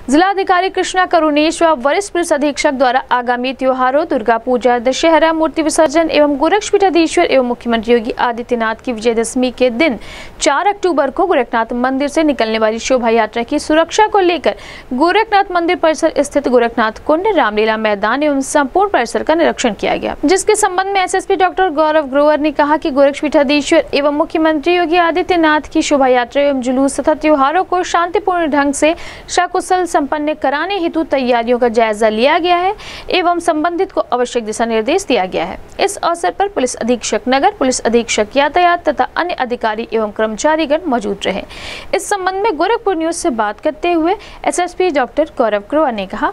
जिलाधिकारी कृष्णा करुणेश व वरिष्ठ पुलिस अधीक्षक द्वारा आगामी त्योहारों दुर्गा पूजा, दशहरा, मूर्ति विसर्जन एवं गोरक्षपीठाधीश्वर एवं मुख्यमंत्री योगी आदित्यनाथ की विजयदशमी के दिन 4 अक्टूबर को गोरखनाथ मंदिर से निकलने वाली शोभा यात्रा की सुरक्षा को लेकर गोरखनाथ मंदिर परिसर स्थित गोरखनाथ कुंड, रामलीला मैदान एवं संपूर्ण परिसर का निरीक्षण किया गया, जिसके संबंध में एसएसपी डॉक्टर गौरव ग्रोवर ने कहा कि गोरक्षपीठाधीश्वर एवं मुख्यमंत्री योगी आदित्यनाथ की शोभा यात्रा एवं जुलूस तथा त्योहारों को शांतिपूर्ण ढंग से सकुशल संपन्न कराने हेतु तैयारियों का जायजा लिया गया है एवं संबंधित को आवश्यक दिशा निर्देश दिया गया है। इस अवसर पर पुलिस अधीक्षक नगर, पुलिस अधीक्षक यातायात तथा अन्य अधिकारी एवं कर्मचारीगण मौजूद रहे। इस संबंध में गोरखपुर न्यूज से बात करते हुए एसएसपी डॉक्टर गौरव ग्रोवर ने कहा,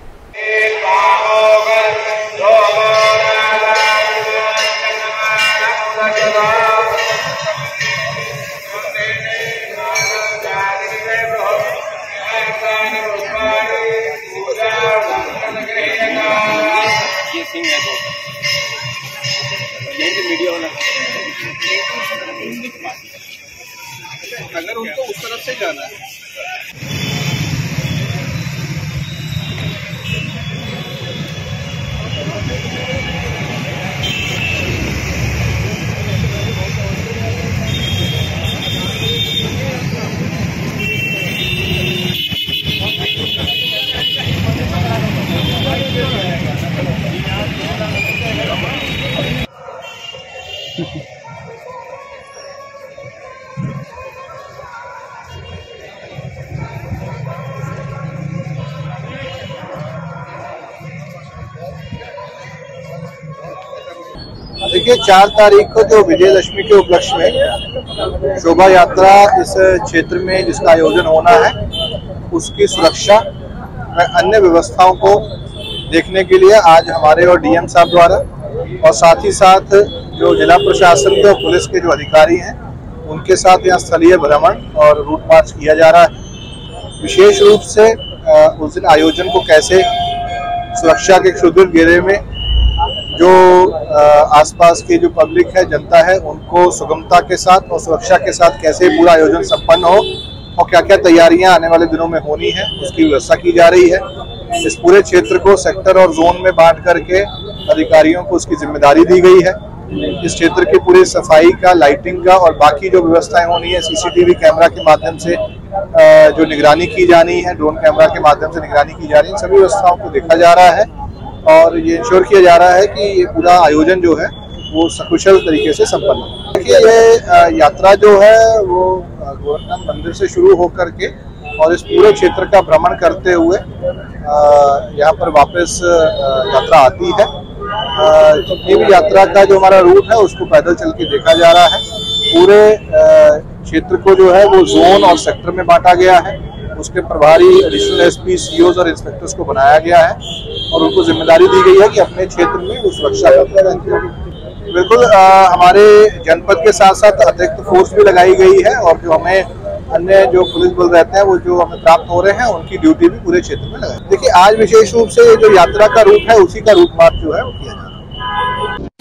अगर उनको उस तरफ से जाना है। देखिए 4 तारीख को जो विजयदशमी के उपलक्ष्य में शोभा यात्रा इस क्षेत्र में जिसका आयोजन होना है, उसकी सुरक्षा व अन्य व्यवस्थाओं को देखने के लिए आज हमारे और डीएम साहब द्वारा और साथ ही साथ जो जिला प्रशासन के और पुलिस के जो अधिकारी हैं उनके साथ यहाँ स्थलीय भ्रमण और रूट मार्च किया जा रहा है। विशेष रूप से उस दिन आयोजन को कैसे सुरक्षा के सुदृढ़ घेरे में जो आसपास की जो पब्लिक है, जनता है, उनको सुगमता के साथ और सुरक्षा के साथ कैसे पूरा आयोजन संपन्न हो और क्या क्या तैयारियां आने वाले दिनों में होनी है, उसकी व्यवस्था की जा रही है। इस पूरे क्षेत्र को सेक्टर और जोन में बांट करके अधिकारियों को उसकी जिम्मेदारी दी गई है। इस क्षेत्र की पूरी सफाई का, लाइटिंग का और बाकी जो व्यवस्थाएं होनी है, सीसीटीवी कैमरा के माध्यम से जो निगरानी की जानी है, ड्रोन कैमरा के माध्यम से निगरानी की जा रही है, सभी व्यवस्थाओं को देखा जा रहा है और ये इंश्योर किया जा रहा है कि ये पूरा आयोजन जो है वो सकुशल तरीके से संपन्न हो। देखिए ये यात्रा जो है वो गोरखनाथ मंदिर से शुरू होकर के और इस पूरे क्षेत्र का भ्रमण करते हुए यहाँ पर वापस यात्रा आती है। जितनी भी यात्रा का जो हमारा रूट है उसको पैदल चल के देखा जा रहा है। पूरे क्षेत्र को जो है वो जोन और सेक्टर में बांटा गया है। उसके प्रभारी एडिशनल एसपी, सीओज और इंस्पेक्टर्स को बनाया गया है और उनको जिम्मेदारी दी गई है कि अपने क्षेत्र में वो सुरक्षा का बिल्कुल हमारे जनपद के साथ साथ अतिरिक्त फोर्स भी लगाई गई है और जो हमें अन्य जो पुलिस बल रहते हैं वो जो हमें प्राप्त हो रहे हैं उनकी ड्यूटी भी पूरे क्षेत्र में लगाई। देखिए आज विशेष रूप से जो यात्रा का रूट है उसी का रूट मार्च जो है वो किया जा रहा है।